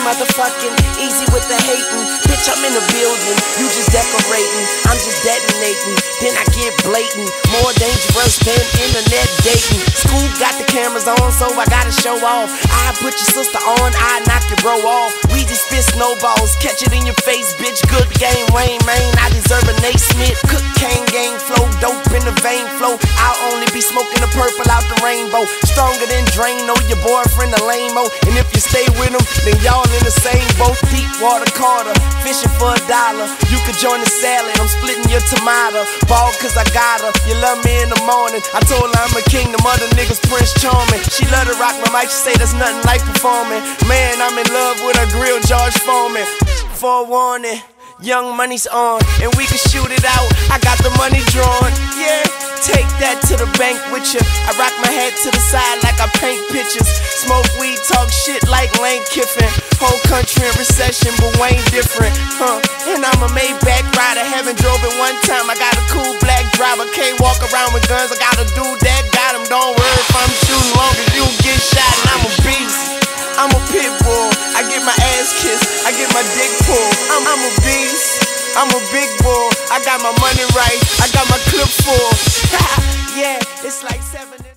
motherfucking easy with the hating. Bitch, I'm in the building, you just decorating. I'm just detonating, then I get blatant. More dangerous than internet dating. School got the cameras on, so I gotta show off. I put your sister on, I knock your bro off. We just spit snowballs, catch it in your face, bitch. Good game, Wayne, man, I deserve a Nate Smith. Cocaine gang flow, dope in the vein flow. I'll only be smoking the purple out the rainbow. Stronger than Drano, your boyfriend a lame-o. And if you stay with him, then y'all in the same boat. Deep water Carter, fishing for $1. You could join the salad, I'm splitting your tomato. Ball cause I got her, you love me in the morning. I told her I'm a king, the mother niggas Prince Charming. She love to rock my mic, she say there's nothing like performing. Man, I'm in love with a grill, George Foreman. Forewarning, Young Money's on, and we can shoot it out. I got the money drawn, yeah. Take that to the bank with you. I rock my head to the side like I paint pictures. Smoke weed, talk shit like Lane Kiffin. Whole country in recession, but Wayne different, And I'm a Maybach rider, haven't drove it one time. I got a cool black driver, can't walk around with guns. I got a dude that got him. Don't worry if I'm shooting, long as you get shot. And I'm a beast, I'm a pit bull. I get my ass kissed, I get my dick pulled. I'm a beast, I'm a big bull. I got my money right, I got my clip full. Yeah, it's like 7